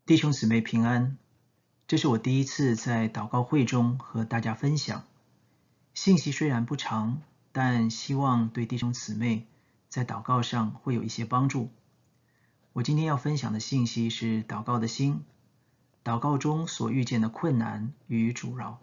弟兄姊妹平安，这是我第一次在祷告会中和大家分享。信息虽然不长，但希望对弟兄姊妹在祷告上会有一些帮助。我今天要分享的信息是祷告的心，祷告中所遇见的困难与阻挠。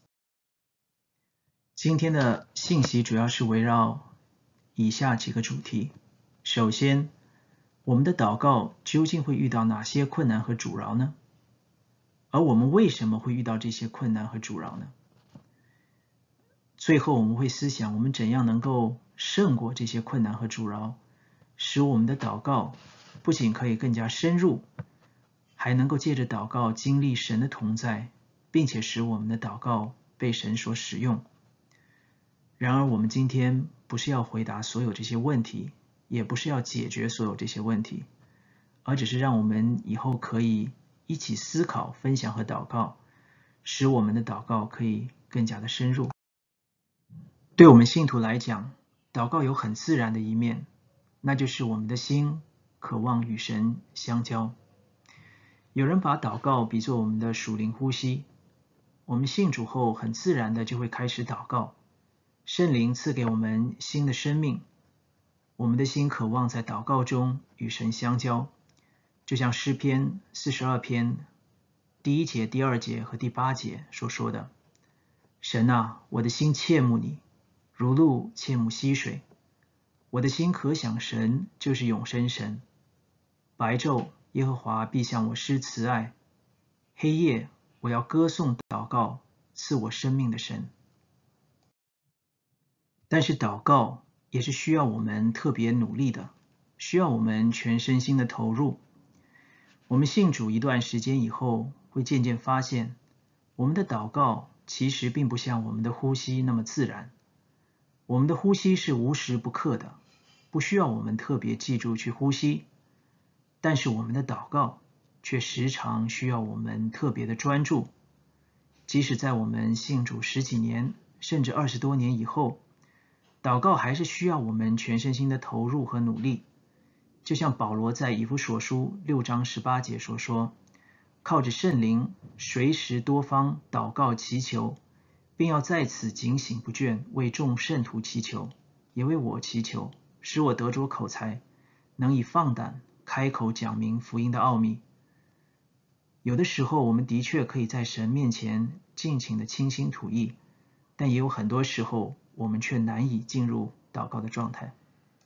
今天的信息主要是围绕以下几个主题。首先，我们的祷告究竟会遇到哪些困难和阻挠呢？而我们为什么会遇到这些困难和阻挠呢？最后我们会思想我们怎样能够胜过这些困难和阻挠，使我们的祷告不仅可以更加深入，还能够借着祷告经历神的同在，并且使我们的祷告被神所使用。然而我们今天不是要回答所有这些问题，也不是要解决所有这些问题，而只是让我们以后可以一起思考、分享和祷告，使我们的祷告可以更加的深入。对我们信徒来讲，祷告有很自然的一面，那就是我们的心渴望与神相交。有人把祷告比作我们的属灵呼吸，我们信主后很自然的就会开始祷告，圣灵赐给我们新的生命，我们的心渴望在祷告中与神相交，就像诗篇42篇第1节、第2节和第8节所说的：神啊，我的心切慕你，如鹿切慕溪水。我的心可想神，就是永生神。白昼耶和华必向我施慈爱，黑夜我要歌颂祷告赐我生命的神。但是祷告也是需要我们特别努力的，需要我们全身心的投入。我们信主一段时间以后，会渐渐发现，我们的祷告其实并不像我们的呼吸那么自然。我们的呼吸是无时不刻的，不需要我们特别记住去呼吸，但是我们的祷告却时常需要我们特别的专注。即使在我们信主10几年，甚至20多年以后，祷告还是需要我们全身心的投入和努力。就像保罗在以弗所书6章18节所说，靠着圣灵随时多方祷告祈求，并要在此警醒不倦，为众圣徒祈求，也为我祈求，使我得着口才，能以放胆开口讲明福音的奥秘。有的时候我们的确可以在神面前尽情的倾心吐意，但也有很多时候我们却难以进入祷告的状态。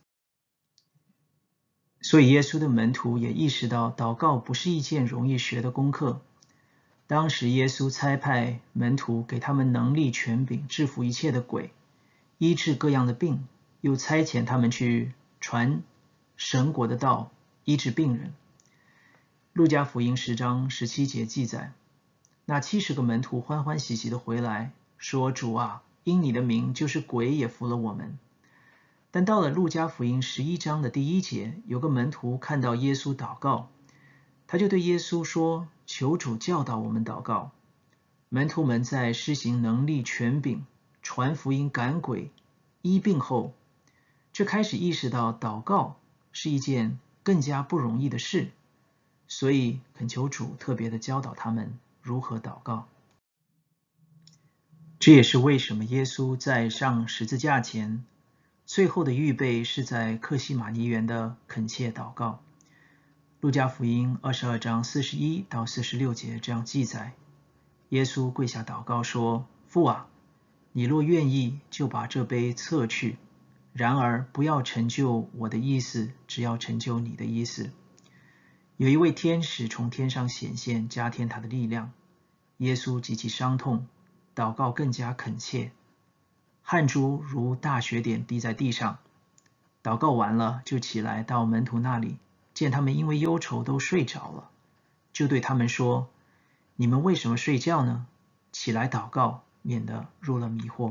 所以耶稣的门徒也意识到，祷告不是一件容易学的功课。当时耶稣差派门徒给他们能力权柄，制服一切的鬼，医治各样的病，又差遣他们去传神国的道，医治病人。路加福音10章17节记载，那70个门徒欢欢喜喜的回来，说：主啊，因你的名，就是鬼也服了我们。但到了路加福音11章的第1节，有个门徒看到耶稣祷告，他就对耶稣说：求主教导我们祷告。门徒们在施行能力权柄，传福音赶鬼医病后，却开始意识到祷告是一件更加不容易的事，所以恳求主特别的教导他们如何祷告。这也是为什么耶稣在上十字架前最后的预备是在客西马尼园的恳切祷告。路加福音22章41到46节这样记载，耶稣跪下祷告说：父啊，你若愿意，就把这杯撤去，然而不要成就我的意思，只要成就你的意思。有一位天使从天上显现，加添他的力量。耶稣极其伤痛，祷告更加恳切，汗珠如大雪点滴在地上。祷告完了，就起来到门徒那里，见他们因为忧愁都睡着了，就对他们说：你们为什么睡觉呢？起来祷告，免得入了迷惑。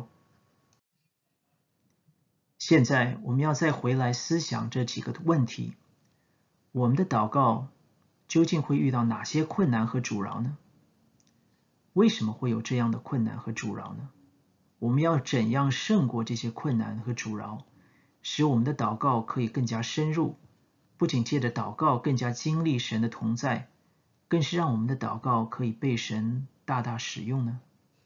现在我们要再回来思想这几个问题。我们的祷告究竟会遇到哪些困难和阻挠呢？为什么会有这样的困难和阻挠呢？我们要怎样胜过这些困难和阻挠，使我们的祷告可以更加深入，不仅借着祷告更加经历神的同在， 更是让我们的祷告可以被神大大使用呢？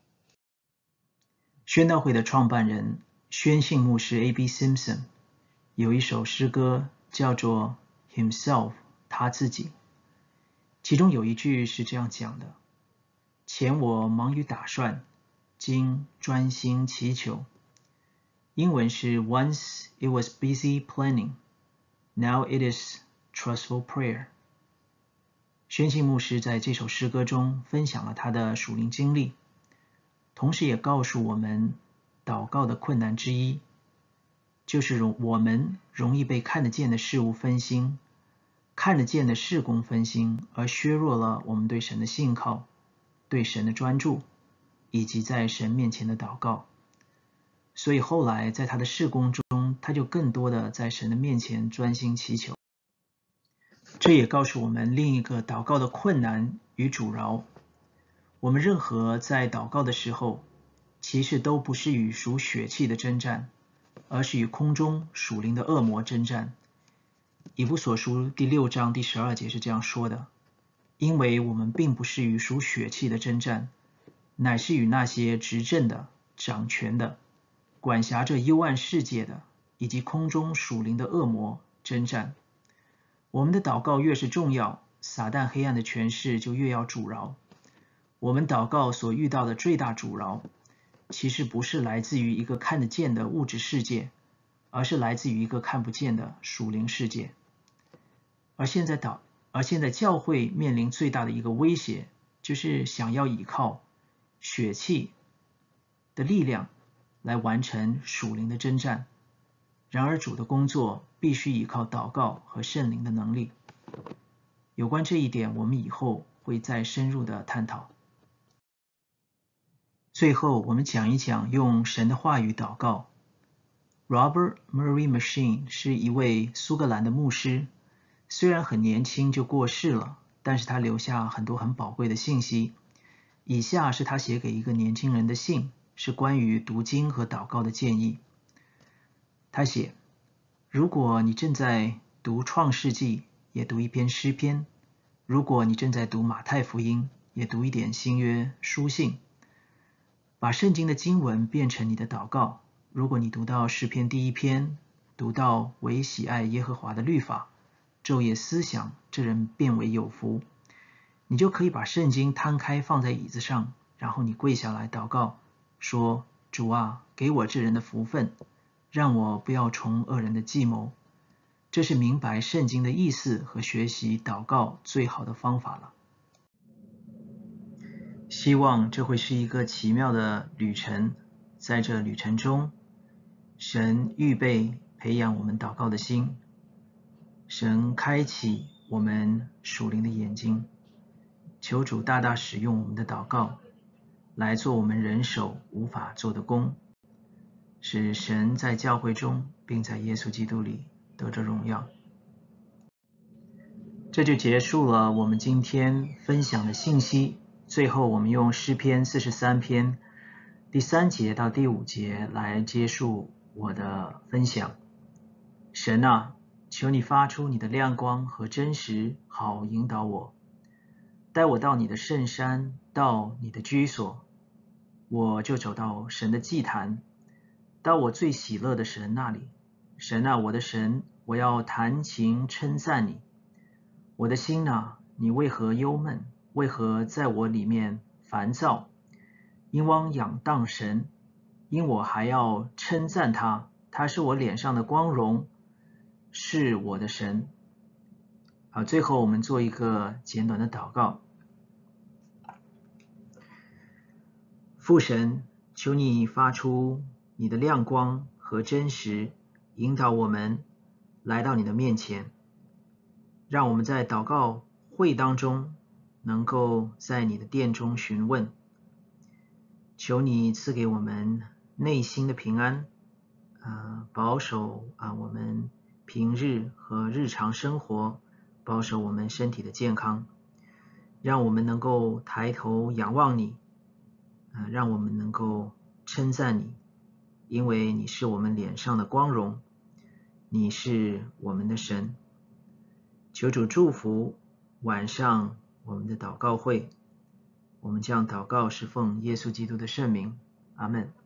宣道会的创办人宣信牧师 A.B. Simpson 有一首诗歌叫做 Himself 他自己，其中有一句是这样讲的：前我忙于打算，今专心祈求。英文是 Once it was busy planning, now it is trustful prayer。 宣信牧师在这首诗歌中分享了他的属灵经历，同时也告诉我们祷告的困难之一，就是我们容易被看得见的事物分心，看得见的事工分心，而削弱了我们对神的信靠，对神的专注，以及在神面前的祷告。所以后来在他的事工中，他就更多的在神的面前专心祈求。这也告诉我们另一个祷告的困难与阻挠。我们任何在祷告的时候，其实都不是与属血气的征战，而是与空中属灵的恶魔征战。以弗所书第6章第12节是这样说的：因为我们并不是与属血气的征战，乃是与那些执政的、掌权的、管辖着幽暗世界的，以及空中属灵的恶魔征战。我们的祷告越是重要，撒旦黑暗的权势就越要阻挠。我们祷告所遇到的最大阻挠，其实不是来自于一个看得见的物质世界，而是来自于一个看不见的属灵世界。而现在教会面临最大的一个威胁，就是想要依靠血气的力量来完成属灵的征战。然而主的工作必须依靠祷告和圣灵的能力。有关这一点，我们以后会再深入的探讨。最后，我们讲一讲用神的话语祷告。Robert Murray M'Cheyne 是一位苏格兰的牧师，虽然很年轻就过世了，但是他留下很多很宝贵的信息。以下是他写给一个年轻人的信，是关于读经和祷告的建议。他写：如果你正在读创世纪，也读一篇诗篇；如果你正在读马太福音，也读一点新约书信。把圣经的经文变成你的祷告。如果你读到诗篇第1篇，读到唯喜爱耶和华的律法，昼夜思想，这人便为有福。你就可以把圣经摊开放在椅子上，然后你跪下来祷告，说：主啊，给我这人的福分，让我不要从恶人的计谋。这是明白圣经的意思和学习祷告最好的方法了。希望这会是一个奇妙的旅程，在这旅程中，神预备培养我们祷告的心，神开启我们属灵的眼睛，求主大大使用我们的祷告，来做我们人手无法做的工，使神在教会中并在耶稣基督里得着荣耀。这就结束了我们今天分享的信息。最后我们用诗篇43篇第3节到第5节来结束我的分享。神啊，求你发出你的亮光和真实，好引导我，带我到你的圣山，到你的居所，我就走到神的祭坛，到我最喜乐的神那里。神啊，我的神，我要弹琴称赞你。我的心啊，你为何忧闷？为何在我里面烦躁？因汪仰荡神，因我还要称赞他，他是我脸上的光荣，是我的神。好，最后我们做一个简短的祷告。父神，求你发出你的亮光和真实，引导我们来到你的面前，让我们在祷告会当中能够在你的殿中询问。求你赐给我们内心的平安，保守我们平日和日常生活，保守我们身体的健康，让我们能够抬头仰望你，让我们能够称赞你，因为你是我们脸上的光荣，你是我们的神。求主祝福晚上我们的祷告会。我们这样祷告是奉耶稣基督的圣名，阿们。